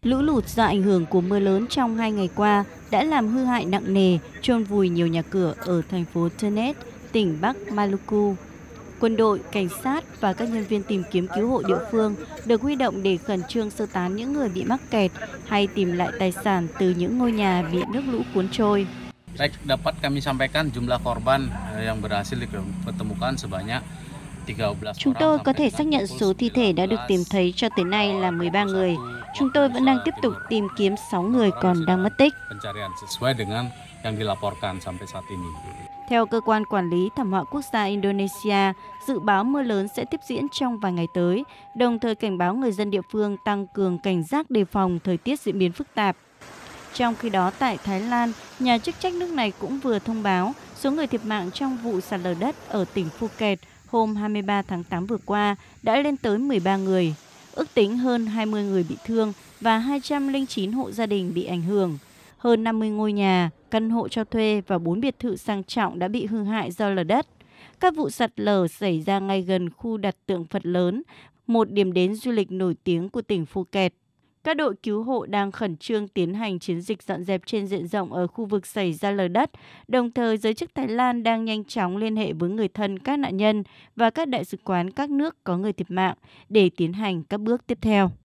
Lũ lụt do ảnh hưởng của mưa lớn trong 2 ngày qua đã làm hư hại nặng nề, chôn vùi nhiều nhà cửa ở thành phố Ternate, tỉnh Bắc Maluku. Quân đội, cảnh sát và các nhân viên tìm kiếm cứu hộ địa phương được huy động để khẩn trương sơ tán những người bị mắc kẹt hay tìm lại tài sản từ những ngôi nhà bị nước lũ cuốn trôi. Dapat kami sampaikan jumlah korban yang berhasil ditemukan sebanyak 13 Chúng orang tôi có sampai thể dengan xác nhận pukul số thi thể đã được tìm thấy cho tới nay là 13 người. Chúng tôi vẫn đang tiếp tục tìm kiếm 6 người còn đang mất tích. pencarian sesuai dengan yang dilaporkan sampai saat ini. Theo cơ quan quản lý thảm họa quốc gia Indonesia, dự báo mưa lớn sẽ tiếp diễn trong vài ngày tới, đồng thời cảnh báo người dân địa phương tăng cường cảnh giác đề phòng thời tiết diễn biến phức tạp. Trong khi đó, tại Thái Lan, nhà chức trách nước này cũng vừa thông báo số người thiệt mạng trong vụ sạt lở đất ở tỉnh Phuket hôm 23 tháng 8 vừa qua đã lên tới 13 người. Ước tính hơn 20 người bị thương và 209 hộ gia đình bị ảnh hưởng. Hơn 50 ngôi nhà, căn hộ cho thuê và 4 biệt thự sang trọng đã bị hư hại do lở đất. Các vụ sạt lở xảy ra ngay gần khu đặt tượng Phật lớn, một điểm đến du lịch nổi tiếng của tỉnh Phuket. Các đội cứu hộ đang khẩn trương tiến hành chiến dịch dọn dẹp trên diện rộng ở khu vực xảy ra lở đất. Đồng thời, giới chức Thái Lan đang nhanh chóng liên hệ với người thân các nạn nhân và các đại sứ quán các nước có người thiệt mạng để tiến hành các bước tiếp theo.